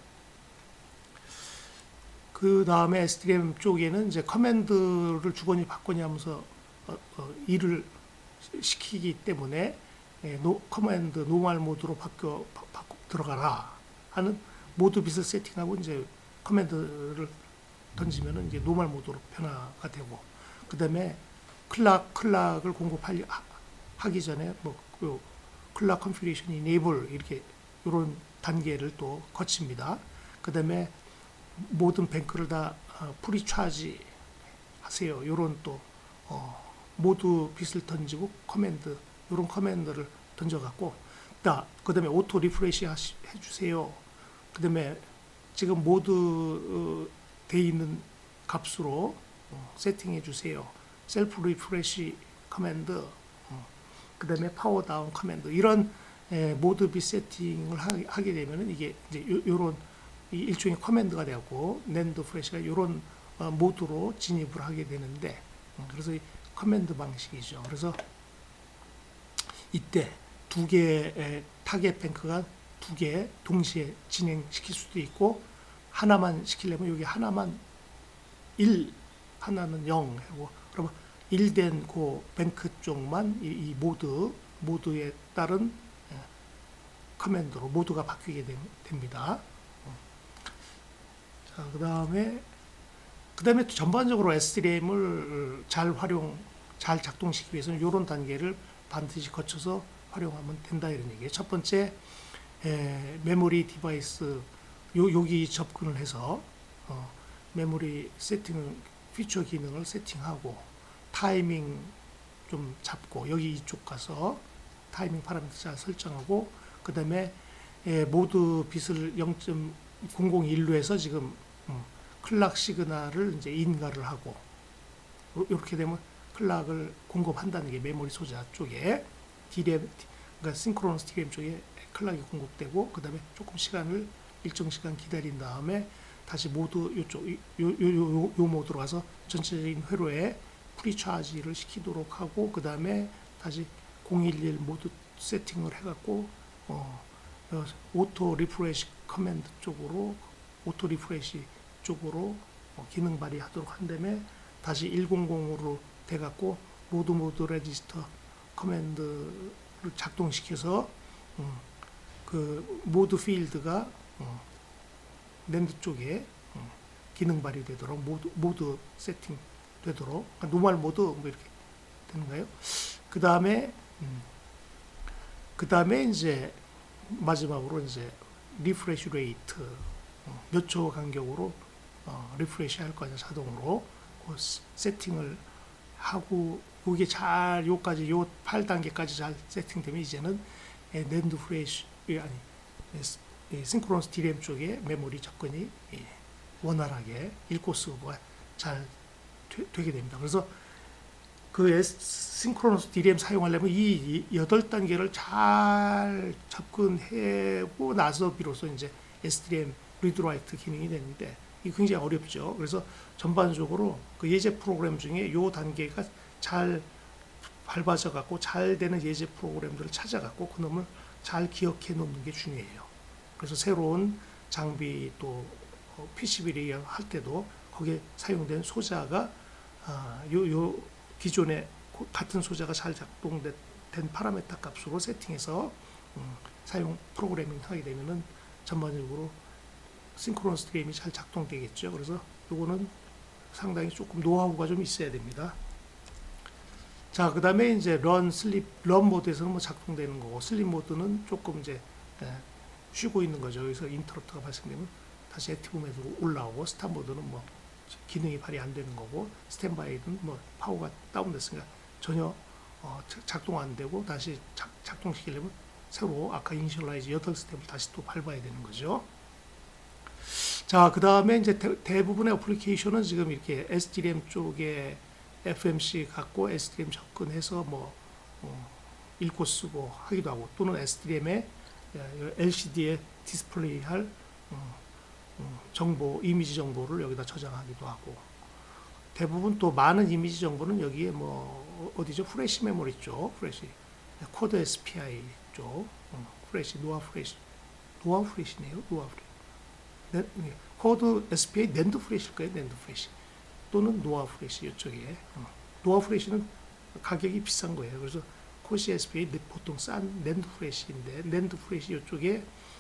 그 다음에 에스디램 쪽에는 이제 커맨드를 주거니 받거니 하면서 어, 어, 일을 시키기 때문에 예, 노, 커맨드 노멀 모드로 바뀌어 바, 바꿔 들어가라 하는 모드 빗을 세팅하고 이제 커맨드를 던지면은 이제 노멀 모드로 변화가 되고, 그 다음에 클락 클락을 공급하기 하기 전에 뭐 그 클락 컨피그레이션 이네이블 이렇게 이런 단계를 또 거칩니다. 그 다음에 모든 뱅크를 다 어, 프리차지 하세요. 이런 또 어, 모두 빗을 던지고 커맨드, 이런 커맨드를 던져갖고, 그 다음에 오토 리프레시 해주세요. 그 다음에 지금 모두 어, 돼 있는 값으로 어, 세팅해 주세요. 셀프 리프레시 커맨드, 어, 그 다음에 파워 다운 커맨드, 이런 에, 모드 빗 세팅을 하, 하게 되면은 이게 이제 요, 요런 일종의 커맨드가 되고, 낸드 프레시가 이런 어, 모드로 진입을 하게 되는데, 음, 그래서 이 커맨드 방식이죠. 그래서 이때 두 개의 타겟 뱅크가 두 개 동시에 진행시킬 수도 있고, 하나만 시키려면 여기 하나만 일, 하나는 영 하고, 그러면 일 된 그 뱅크 쪽만 이, 이 모드, 모드에 따른 커맨드로 모드가 바뀌게 되, 됩니다. 자, 그 다음에, 그 다음에 전반적으로 에스디램을 잘 활용, 잘 작동시키기 위해서는 이런 단계를 반드시 거쳐서 활용하면 된다, 이런 얘기예요. 첫 번째, 에, 메모리 디바이스, 요, 여기 접근을 해서, 어, 메모리 세팅은 피처 기능을 세팅하고 타이밍 좀 잡고 여기 이쪽 가서 타이밍 파라미터 잘 설정하고 그 다음에 예, 모드 빛을 영 점 공공일로에서 지금 음, 클락 시그널을 이제 인가를 하고 이렇게 되면 클락을 공급한다는 게 메모리 소자 쪽에 디램 그러니까 싱크로너스 디램 쪽에 클락이 공급되고 그 다음에 조금 시간을 일정 시간 기다린 다음에 다시 모드 요쪽 요, 요, 요, 요, 요 모드로 가서 전체적인 회로에 프리차지를 시키도록 하고 그 다음에 다시 공일일 모드 세팅을 해갖고 어, 어, 오토 리프레시 커맨드 쪽으로 오토 리프레시 쪽으로 어, 기능 발휘하도록 한 다음에 다시 백으로 돼갖고 모드 모드 레지스터 커맨드를 작동시켜서 음, 그 모드 필드가 어, 랜드 쪽에 어, 기능 발휘되도록 모드, 모드 세팅 되도록 그러니까 노멀 모드 뭐 이렇게 되는가요? 그 다음에 음, 그 다음에 이제 마지막으로 이제 리프레시 레이트 어, 몇 초 간격으로 어, 리프레시 할 거냐 자동으로 그 세팅을 하고 이게 잘 요까지 요 팔 단계까지 잘 세팅되면 이제는 예, 낸드 프레시 아니 예, 싱크로너스 디램 쪽에 메모리 접근이 예, 원활하게 읽고 쓰고가 잘 되, 되게 됩니다. 그래서 그 싱크로너스 디램 사용하려면 이 여덟 단계를 잘 접근하고 나서 비로소 이제 에스디램 리드 라이트 기능이 되는데 이게 굉장히 어렵죠. 그래서 전반적으로 그 예제 프로그램 중에 요 단계가 잘 밟아져 갖고 잘 되는 예제 프로그램들을 찾아 갖고 그놈을 잘 기억해 놓는 게 중요해요. 그래서 새로운 장비 또 피시비 레이어 할 때도 거기에 사용된 소자가 아, 요, 요 기존에 같은 소자가 잘 작동된 파라메터 값으로 세팅해서 음, 사용 프로그래밍 하게 되면은 전반적으로 싱크로너스 디램이 잘 작동되겠죠. 그래서 요거는 상당히 조금 노하우가 좀 있어야 됩니다. 자, 그 다음에 이제 런, 슬립, 런 모드에서는 뭐 작동되는 거고, 슬립 모드는 조금 이제 예, 쉬고 있는 거죠. 여기서 인터럽트가 발생되면 다시 액티브 모드로 올라오고, 스탑 모드는 뭐 기능이 발휘 안 되는 거고, 스탠바이는 뭐 파워가 다운됐으니까 전혀 어, 작동 안 되고, 다시 작, 작동시키려면 새로 아까 이니셜라이즈 여덟 스텝을 다시 또 밟아야 되는 거죠. 자, 그 다음에 이제 대, 대부분의 어플리케이션은 지금 이렇게 에스디램 쪽에 에프엠씨 갖고 에스디램 접근해서 뭐 어, 읽고 쓰고 하기도 하고 또는 에스디램에 엘시디에 디스플레이할 어, 어, 정보, 이미지 정보를 여기다 저장하기도 하고 대부분 또 많은 이미지 정보는 여기에 뭐 어디죠? 프레시 메모리 쪽, 프레시 코드 에스피아이 쪽, 어, 프레시 노아 프레시 노아 프레시네요, 노아 프레시. 네, 코드 에스피아이 낸드 프레시일 거예요, 낸드 프레시. 또는 노아 프레시 이쪽에 어. 노아 프레시는 가격이 비싼 거예요. 그래서 코시 에스피아이 보통 싼 낸드 프레시인데 낸드 프레시 이쪽에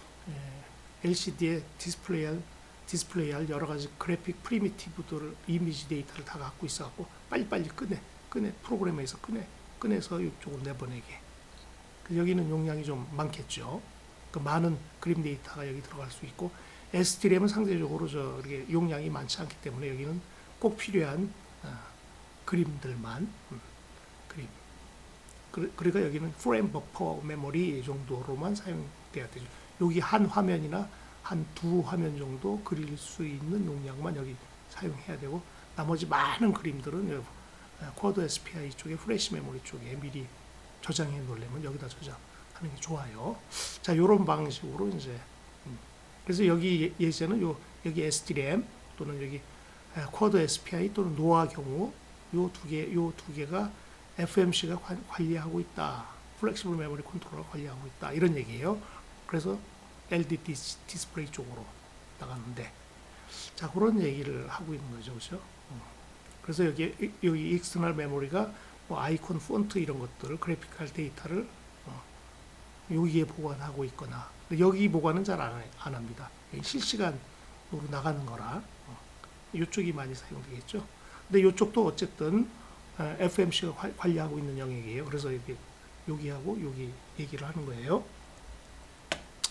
엘시디에 디스플레이할 디스플레이할 여러 가지 그래픽 프리미티브들을 이미지 데이터를 다 갖고 있어갖고 빨리빨리 꺼내 꺼내 프로그램에서 꺼내 꺼내서 이쪽으로 내보내게. 여기는 용량이 좀 많겠죠. 그 많은 그림 데이터가 여기 들어갈 수 있고 에스디램은 상대적으로 저 이렇게 용량이 많지 않기 때문에 여기는 꼭 필요한 어, 그림들만 음, 그림. 그, 그러니까 여기는 프레임 버퍼 메모리 정도로만 사용돼야 되죠. 여기 한 화면이나 한 두 화면 정도 그릴 수 있는 용량만 여기 사용해야 되고 나머지 많은 그림들은 여기 코드 에스피아이 쪽에 프레시 메모리 쪽에 미리 저장해 놓으려면 여기다 저장하는 게 좋아요. 자, 이런 방식으로 이제 음, 그래서 여기 예제는 요 여기 에스디램 또는 여기 코드 에스피아이 또는 노아 경우 요 두 개, 요 두 개가 에프엠씨가 관리하고 있다. 플렉시블 메모리 컨트롤러가 관리하고 있다. 이런 얘기예요. 그래서 엘디 디스플레이 쪽으로 나가는데 자, 그런 얘기를 하고 있는 거죠. 그렇죠? 그래서 여기 여기 익스터널 메모리가 뭐 아이콘, 폰트 이런 것들을 그래픽할 데이터를 어, 여기에 보관하고 있거나 여기 보관은 잘 안 안 합니다. 실시간으로 나가는 거라 어, 이쪽이 많이 사용되겠죠. 근데 이쪽도 어쨌든 에프엠씨가 관리하고 있는 영역이에요. 그래서 여기 여기하고 여기 얘기를 하는 거예요.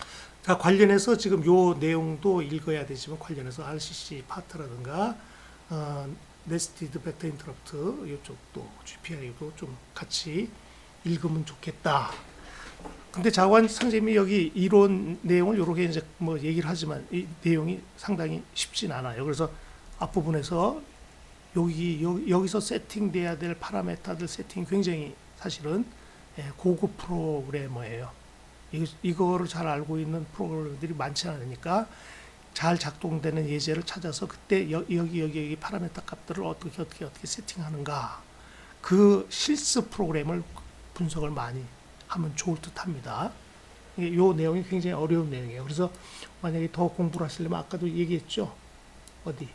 자, 관련해서 지금 요 내용도 읽어야 되지만 관련해서 알씨씨 파트라든가 어, 네스티드 벡터 인터럽트 이쪽도 지피아이도 좀 같이 읽으면 좋겠다. 근데 자관 선생님이 여기 이론 내용을 이렇게 이제 뭐 얘기를 하지만 이 내용이 상당히 쉽진 않아요. 그래서 앞부분에서 여기, 여기 여기서 세팅돼야 될 파라메타들 세팅이 굉장히 사실은 고급 프로그래머예요. 이, 이거를 잘 알고 있는 프로그래머들이 많지 않으니까 잘 작동되는 예제를 찾아서 그때 여, 여기 여기 여기 파라메타 값들을 어떻게 어떻게 어떻게 세팅하는가 그 실습 프로그램을 분석을 많이 하면 좋을 듯합니다. 이 내용이 굉장히 어려운 내용이에요. 그래서 만약에 더 공부를 하시려면 아까도 얘기했죠. 어디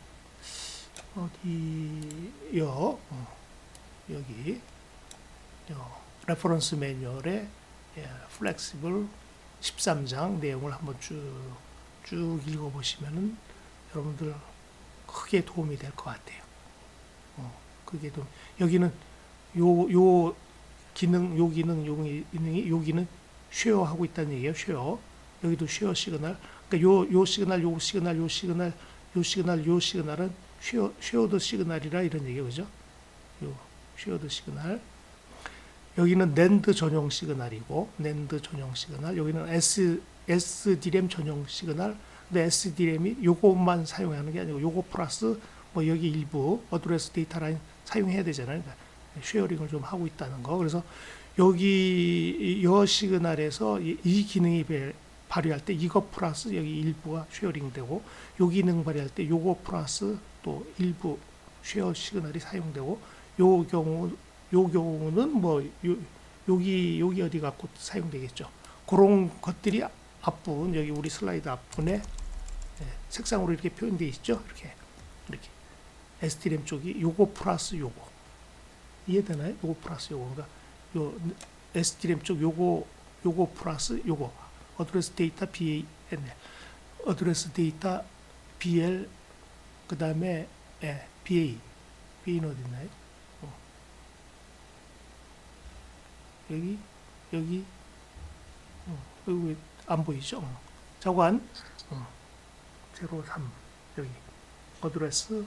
어디요? 어, 여기 요, 레퍼런스 매뉴얼의 예, 플렉시블 십삼 장 내용을 한번 쭉, 쭉 읽어보시면은 여러분들 크게 도움이 될 것 같아요. 어, 그게 좀 여기는 요, 요 기능, 요 기능, 요 기능이 여기는 쉐어하고 있다는 얘기예요. 쉐어. 여기도 쉐어 시그널. 그러니까 요, 요 시그널, 요 시그널, 요 시그널, 요 시그널, 요 시그널은 쉐어, 쉐어드 시그널이라 이런 얘기예요. 그죠? 요 쉐어드 시그널. 여기는 낸드 전용 시그널이고, 낸드 전용 시그널. 여기는 S, 에스디램 전용 시그널. 근데 에스디램이 요것만 사용하는 게 아니고, 요거 플러스 뭐 여기 일부 어드레스 데이터 라인 사용해야 되잖아요. 그러니까 쉐어링을 좀 하고 있다는 거. 그래서 여기 여 시그널에서 이, 이 기능이 발휘할 때 이거 플러스 여기 일부가 쉐어링 되고, 요 기능 발휘할 때 요거 플러스 또 일부 쉐어 시그널이 사용되고, 요 경우 요 경우는 뭐 요, 여기 여기 어디 갖고 사용되겠죠. 그런 것들이 앞분 여기 우리 슬라이드 앞분에 예, 색상으로 이렇게 표현되어 있죠. 이렇게 이렇게 에스디램 쪽이 요거 플러스 요거 이해되나요? 요거 플러스 요거 그러니까 요 에스디램 쪽 요거 요거 플러스 요거 어드레스 데이터 비엔엘 어드레스 데이터 비엘 그 다음에 예, 비에이 비에이는 어디 있나요? 여기 여기 어, 여기 안 보이죠? 어. 자관 어. 제로 삼 여기 어드레스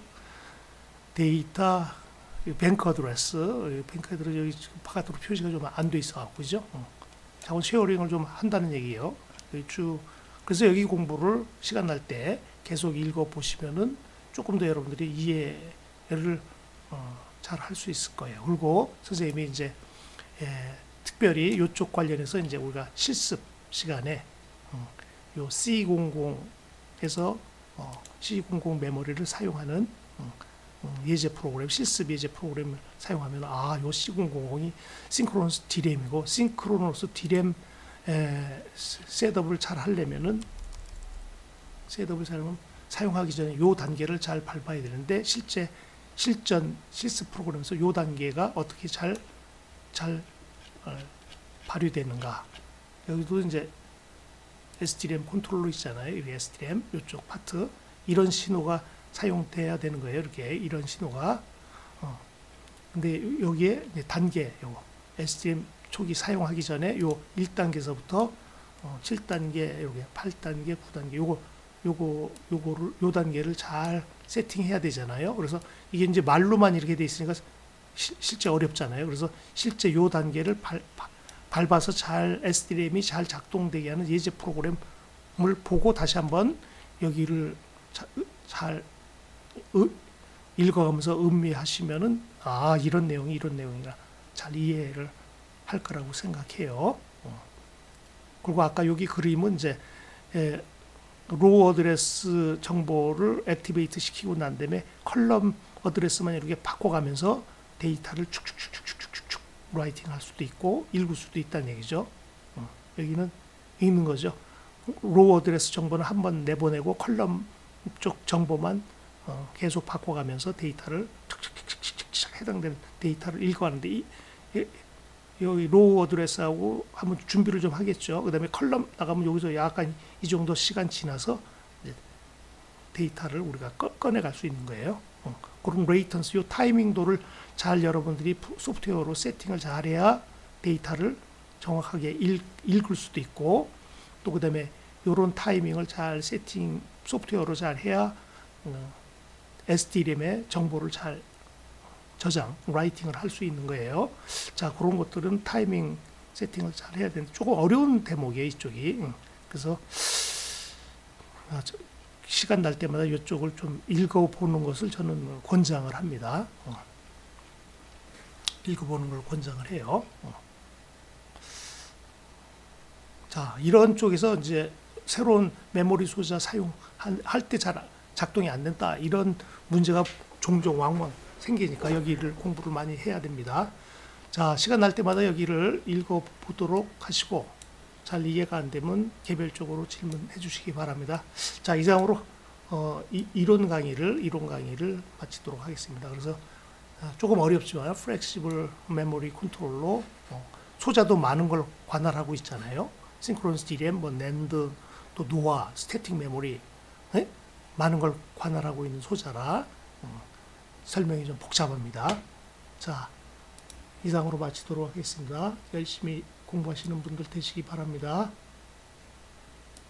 데이터 뱅크 어드레스 뱅크 어드레스 여기 바깥으로 표시가 좀 안 돼 있어 갖고 그죠? 어. 자원 쉐어링을 좀 한다는 얘기예요. 여기 쭉 그래서 여기 공부를 시간 날 때 계속 읽어 보시면은 조금 더 여러분들이 이해를 어, 잘 할 수 있을 거예요. 그리고 선생님이 이제 예, 특별히 이쪽 관련해서 이제 우리가 실습 시간에 어, 요 씨 공공에서 어, 씨 공공 메모리를 사용하는 어, 어, 예제 프로그램, 실습 예제 프로그램을 사용하면 아, 요 씨 공공이 싱크로너스 디램이고 싱크로너스 디램 에, 셋업을 잘 하려면은 셋업을 사용하면 사용하기 전에 요 단계를 잘 밟아야 되는데 실제 실전 실습 프로그램에서 요 단계가 어떻게 잘 잘 어, 발휘되는가. 여기도 이제 에스디램 컨트롤러 있잖아요. 이 에스디램 이쪽 파트 이런 신호가 사용돼야 되는 거예요. 이렇게 이런 신호가. 어. 근데 여기에 이제 단계 요거 에스디램 초기 사용하기 전에 요 일 단계에서부터 어, 칠 단계, 요게 팔 단계, 구 단계 요거 요거 요거를 요 단계를 잘 세팅해야 되잖아요. 그래서 이게 이제 말로만 이렇게 돼 있으니까 시, 실제 어렵잖아요. 그래서 실제 요 단계를 발, 밟아서 잘 에스디램이 잘 작동되게 하는 예제 프로그램을 보고 다시 한번 여기를 자, 잘 으, 읽어가면서 음미하시면은 아 이런 내용이 이런 내용이라 잘 이해를 할 거라고 생각해요. 어. 그리고 아까 여기 그림은 이제 에, 로우 어드레스 정보를 액티베이트 시키고 난 다음에 컬럼 어드레스만 이렇게 바꿔가면서 데이터를 축축축축축축 라이팅 할 수도 있고 읽을 수도 있다는 얘기죠. 어, 여기는 읽는 거죠. 로우 어드레스 정보는 한번 내보내고 컬럼 쪽 정보만 어, 계속 바꿔가면서 데이터를 툭툭툭툭툭 해당되는 데이터를 읽어가는데 이, 이, 여기 로우 어드레스하고 한번 준비를 좀 하겠죠. 그 다음에 컬럼 나가면 여기서 약간 이 정도 시간 지나서 이제 데이터를 우리가 꺼, 꺼내갈 수 있는 거예요. 어, 그런 레이턴스, 요 타이밍도를 잘 여러분들이 소프트웨어로 세팅을 잘해야 데이터를 정확하게 읽, 읽을 수도 있고 또 그 다음에 요런 타이밍을 잘 세팅 소프트웨어로 잘 해야 어, 에스디램에 정보를 잘 저장, 라이팅을 할 수 있는 거예요. 자, 그런 것들은 타이밍 세팅을 잘 해야 되는데 조금 어려운 대목이에요, 이쪽이. 응. 그래서 아, 저, 시간 날 때마다 이쪽을 좀 읽어보는 것을 저는 권장을 합니다. 어. 읽어보는 걸 권장을 해요. 어. 자, 이런 쪽에서 이제 새로운 메모리 소자 사용할 때 잘 작동이 안 된다. 이런 문제가 종종 왕왕 생기니까 여기를 공부를 많이 해야 됩니다. 자, 시간 날 때마다 여기를 읽어보도록 하시고 잘 이해가 안 되면 개별적으로 질문해 주시기 바랍니다. 자, 이상으로 어, 이, 이론 강의를 이론 강의를 마치도록 하겠습니다. 그래서 조금 어렵지만 플렉시블 메모리 컨트롤로 어, 소자도 많은 걸 관할하고 있잖아요. 싱크로너스 디램, 뭐 낸드, 또 노아, 스태틱 메모리 에? 많은 걸 관할하고 있는 소자라 어, 설명이 좀 복잡합니다. 자, 이상으로 마치도록 하겠습니다. 열심히 공부하시는 분들 되시기 바랍니다.